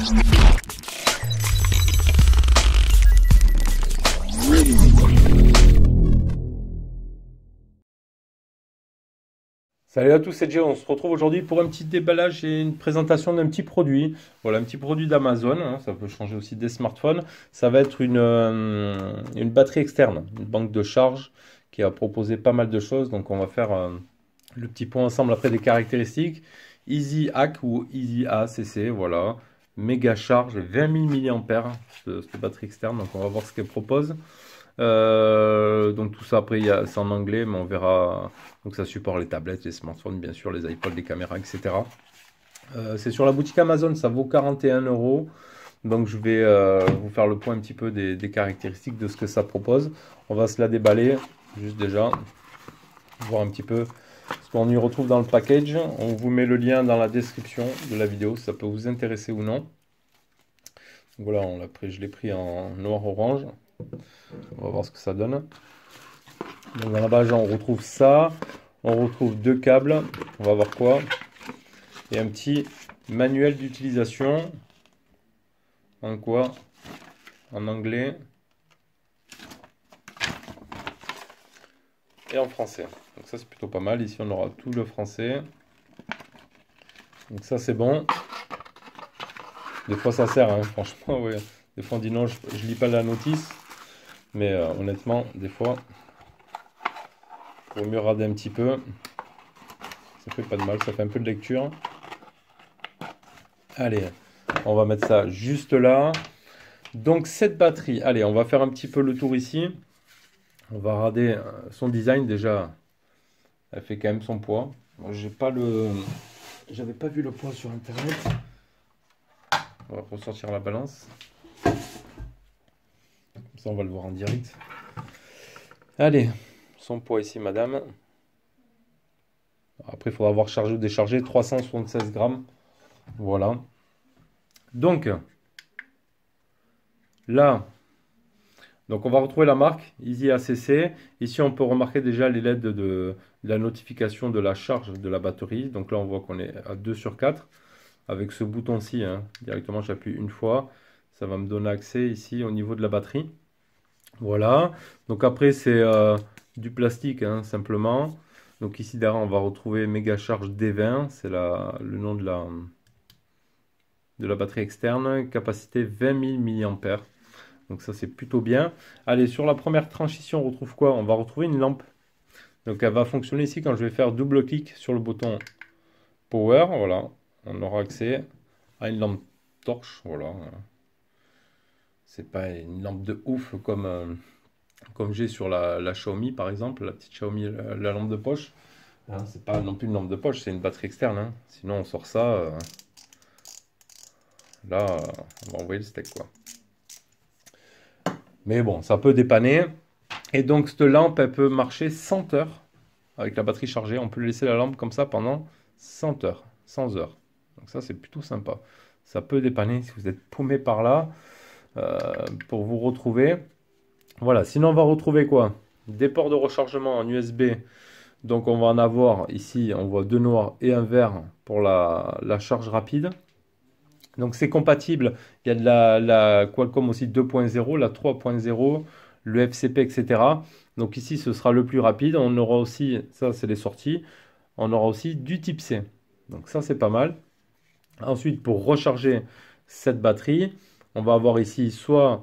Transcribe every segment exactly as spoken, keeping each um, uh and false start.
Salut à tous, c'est Jay. On se retrouve aujourd'hui pour un petit déballage et une présentation d'un petit produit. Voilà, un petit produit d'Amazon, hein, ça peut changer aussi des smartphones. Ça va être une, euh, une batterie externe, une banque de charge qui a proposé pas mal de choses. Donc on va faire euh, le petit point ensemble après des caractéristiques. Easy Hack ou Easy A C C, voilà. Méga charge, vingt mille milliampères, cette, cette batterie externe. Donc on va voir ce qu'elle propose. Euh, donc tout ça après c'est en anglais, mais on verra. Donc ça supporte les tablettes, les smartphones, bien sûr, les iPods, les caméras, et cetera. Euh, c'est sur la boutique Amazon, ça vaut quarante et un euros. Donc je vais euh, vous faire le point un petit peu des, des caractéristiques de ce que ça propose. On va se la déballer, juste déjà, voir un petit peu ce qu'on y retrouve dans le package. On vous met le lien dans la description de la vidéo, si ça peut vous intéresser ou non. Donc voilà, on l'a pris, je l'ai pris en noir-orange. On va voir ce que ça donne. Donc dans la page, on retrouve ça. On retrouve deux câbles. On va voir quoi. Et un petit manuel d'utilisation. En quoi? En anglais. Et en français. Donc ça, c'est plutôt pas mal. Ici, on aura tout le français. Donc ça, c'est bon. Des fois, ça sert, hein, franchement. Ouais. Des fois, on dit non, je, je lis pas la notice. Mais euh, honnêtement, des fois, il vaut mieux rader un petit peu. Ça fait pas de mal, ça fait un peu de lecture. Allez, on va mettre ça juste là. Donc cette batterie, allez, on va faire un petit peu le tour ici. On va rader son design déjà. Elle fait quand même son poids. Moi, j'ai pas le, j'avais pas vu le poids sur internet. On va ressortir la balance. Comme ça, on va le voir en direct. Allez, son poids ici, madame. Après, il faudra avoir chargé ou déchargé. trois cent soixante-seize grammes. Voilà. Donc, là, donc on va retrouver la marque Easy A C C. Ici, on peut remarquer déjà les L E D de, de la notification de la charge de la batterie. Donc là, on voit qu'on est à deux sur quatre. Avec ce bouton-ci, hein, directement, j'appuie une fois. Ça va me donner accès ici au niveau de la batterie. Voilà. Donc après, c'est euh, du plastique, hein, simplement. Donc ici, derrière, on va retrouver Méga Charge D vingt. C'est le nom de la, de la batterie externe. Capacité vingt mille milliampères. Donc ça, c'est plutôt bien. Allez, sur la première tranche ici, on retrouve quoi? On va retrouver une lampe. Donc elle va fonctionner ici quand je vais faire double clic sur le bouton Power. Voilà. On aura accès à une lampe torche. Voilà. C'est pas une lampe de ouf comme, euh, comme j'ai sur la, la Xiaomi par exemple, la petite Xiaomi, la, la lampe de poche. Hein, c'est pas non plus une lampe de poche, c'est une batterie externe. Hein. Sinon on sort ça, euh, là on va envoyer le steak quoi. Mais bon, ça peut dépanner. Et donc cette lampe, elle peut marcher cent heures avec la batterie chargée. On peut laisser la lampe comme ça pendant cent heures, cent heures. Donc ça c'est plutôt sympa. Ça peut dépanner si vous êtes paumé par là. Euh, pour vous retrouver. Voilà, sinon on va retrouver quoi? Des ports de rechargement en U S B. Donc on va en avoir ici, on voit deux noirs et un vert pour la, la charge rapide. Donc c'est compatible. Il y a de la, la Qualcomm aussi deux point zéro, la trois point zéro, le F C P, et cetera. Donc ici ce sera le plus rapide. On aura aussi, ça c'est les sorties, on aura aussi du type C. Donc ça c'est pas mal. Ensuite pour recharger cette batterie, on va avoir ici soit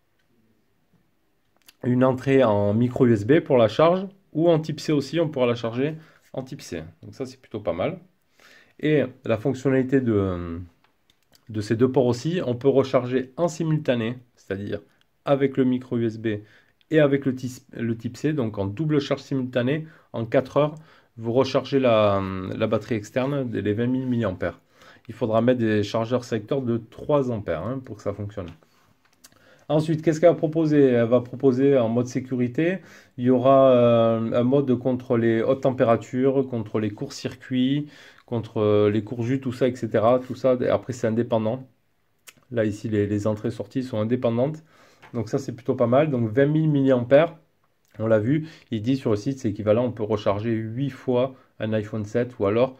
une entrée en micro U S B pour la charge, ou en type C aussi, on pourra la charger en type C. Donc ça, c'est plutôt pas mal. Et la fonctionnalité de, de ces deux ports aussi, on peut recharger en simultané, c'est-à-dire avec le micro U S B et avec le, le type C, donc en double charge simultanée, en quatre heures, vous rechargez la, la batterie externe, les vingt mille milliampères. Il faudra mettre des chargeurs secteurs de trois ampères hein, pour que ça fonctionne. Ensuite, qu'est-ce qu'elle va proposer? Elle va proposer en mode sécurité. Il y aura euh, un mode contre les hautes températures, contre les courts-circuits, contre euh, les courts-jus, tout ça, et cetera. Tout ça, après, c'est indépendant. Là, ici, les, les entrées-sorties sont indépendantes. Donc ça, c'est plutôt pas mal. Donc vingt mille milliampères, on l'a vu. Il dit sur le site, c'est équivalent. On peut recharger huit fois un iPhone sept ou alors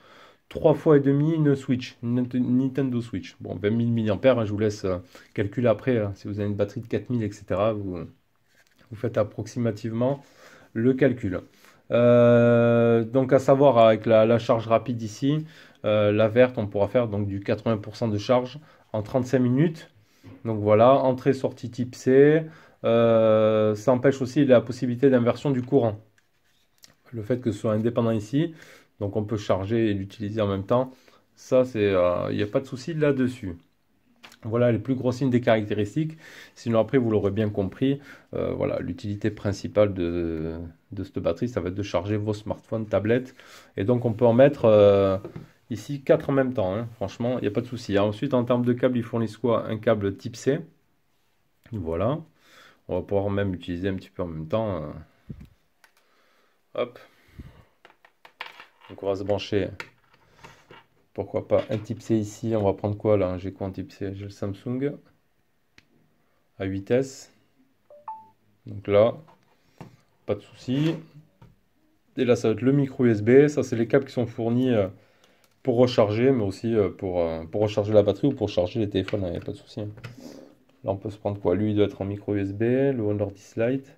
trois fois et demi une Switch, une Nintendo Switch. Bon, vingt mille milliampères, hein, je vous laisse euh, calculer après, hein, si vous avez une batterie de quatre mille, et cetera, vous, vous faites approximativement le calcul. Euh, donc à savoir avec la, la charge rapide ici, euh, la verte, on pourra faire donc du quatre-vingts pour cent de charge en trente-cinq minutes. Donc voilà, entrée-sortie type C. Euh, ça empêche aussi la possibilité d'inversion du courant. Le fait que ce soit indépendant ici, donc on peut charger et l'utiliser en même temps. Ça, c'est, euh, il n'y a pas de souci là-dessus. Voilà les plus grosses lignes des caractéristiques. Sinon, après, vous l'aurez bien compris, euh, voilà, l'utilité principale de, de cette batterie, ça va être de charger vos smartphones, tablettes. Et donc, on peut en mettre euh, ici quatre en même temps, hein. Franchement, il n'y a pas de souci. Ensuite, en termes de câble, ils fournissent quoi? Un câble type C. Voilà. On va pouvoir même utiliser un petit peu en même temps. euh. Hop. Donc, on va se brancher. Pourquoi pas un type C ici. On va prendre quoi là? J'ai quoi en type C? J'ai le Samsung à huit S. Donc là, pas de souci. Et là, ça va être le micro U S B. Ça, c'est les câbles qui sont fournis euh, pour recharger, mais aussi euh, pour, euh, pour recharger la batterie ou pour charger les téléphones. Il n'y a pas de souci. Là, on peut se prendre quoi? Lui, il doit être en micro U S B. Le Honor dix Lite.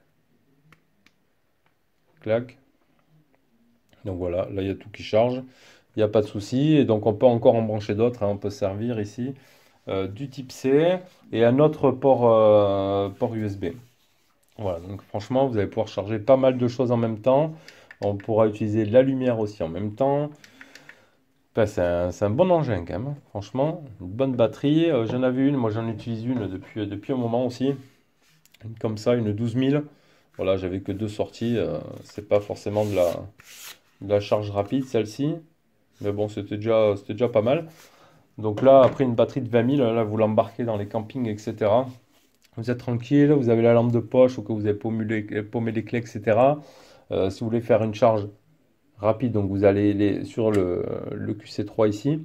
Clac. Donc voilà, là, il y a tout qui charge. Il n'y a pas de souci. Et donc, on peut encore en brancher d'autres, hein. On peut servir ici euh, du type C et un autre port, euh, port U S B. Voilà, donc franchement, vous allez pouvoir charger pas mal de choses en même temps. On pourra utiliser la lumière aussi en même temps. Enfin, c'est un, c'est un bon engin quand même, hein. Franchement, une bonne batterie. Euh, j'en avais une, moi j'en utilise une depuis, depuis un moment aussi. Une comme ça, une douze mille. Voilà, j'avais que deux sorties. Euh, c'est pas forcément de la, de la charge rapide celle-ci. Mais bon, c'était déjà, c'était déjà pas mal. Donc là, après une batterie de vingt mille, là, vous l'embarquez dans les campings, et cetera. Vous êtes tranquille, vous avez la lampe de poche ou que vous avez paumé les, paumé les clés, et cetera. Euh, si vous voulez faire une charge rapide, donc vous allez les- sur le, le Q C trois ici,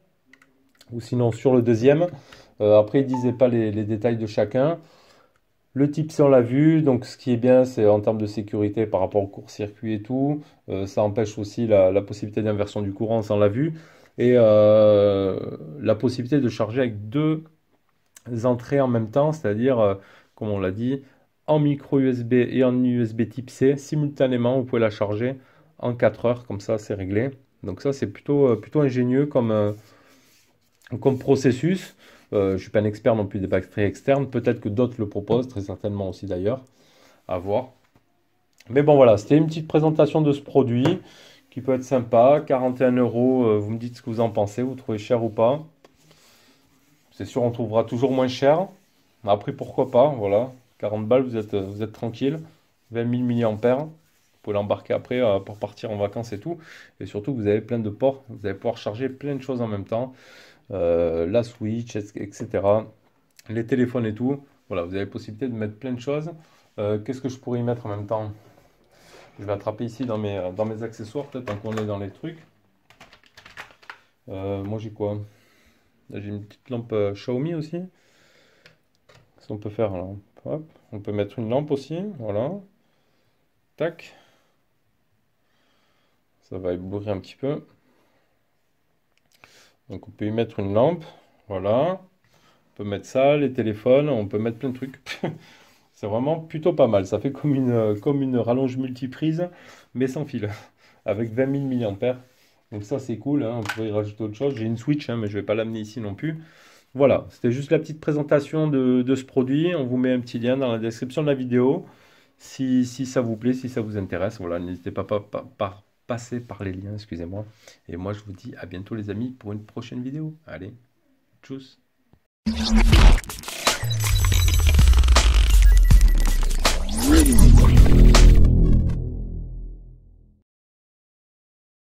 ou sinon sur le deuxième. Euh, après, il ne disait pas les, les détails de chacun. Le type C, on l'a vu. Donc, ce qui est bien, c'est en termes de sécurité par rapport au court-circuit et tout. Euh, ça empêche aussi la, la possibilité d'inversion du courant, ça on l'a vu. Et euh, la possibilité de charger avec deux entrées en même temps, c'est-à-dire, euh, comme on l'a dit, en micro U S B et en U S B type C. Simultanément, vous pouvez la charger en quatre heures, comme ça, c'est réglé. Donc ça, c'est plutôt, euh, plutôt ingénieux comme, euh, comme processus. Euh, je ne suis pas un expert non plus des batteries externes. Peut-être que d'autres le proposent, très certainement aussi d'ailleurs. À voir. Mais bon, voilà, c'était une petite présentation de ce produit qui peut être sympa. quarante et un euros, euh, vous me dites ce que vous en pensez, vous trouvez cher ou pas. C'est sûr, on trouvera toujours moins cher. Après, pourquoi pas, voilà. quarante balles, vous êtes, vous êtes tranquille. vingt mille milliampères. Vous pouvez l'embarquer après euh, pour partir en vacances et tout. Et surtout, vous avez plein de ports. Vous allez pouvoir charger plein de choses en même temps. Euh, la Switch, et cetera. Les téléphones et tout. Voilà, vous avez la possibilité de mettre plein de choses. Euh, qu'est-ce que je pourrais y mettre en même temps? Je vais attraper ici dans mes, dans mes accessoires, peut-être tant qu'on est dans les trucs. Euh, moi, j'ai quoi? Là, j'ai une petite lampe euh, Xiaomi aussi. Qu'est-ce qu'on peut faire là? Hop, on peut mettre une lampe aussi, voilà. Tac. Ça va éblouir un petit peu. Donc on peut y mettre une lampe, voilà. On peut mettre ça, les téléphones, on peut mettre plein de trucs. C'est vraiment plutôt pas mal. Ça fait comme une, euh, comme une rallonge multiprise, mais sans fil, avec vingt mille milliampères. Donc ça c'est cool, hein. On pourrait y rajouter autre chose. J'ai une Switch, hein, mais je vais pas l'amener ici non plus. Voilà, c'était juste la petite présentation de, de ce produit. On vous met un petit lien dans la description de la vidéo. Si, si ça vous plaît, si ça vous intéresse, voilà, n'hésitez pas, pas, pas, pas passer par les liens, excusez-moi. Et moi, je vous dis à bientôt les amis pour une prochaine vidéo. Allez, tchuss!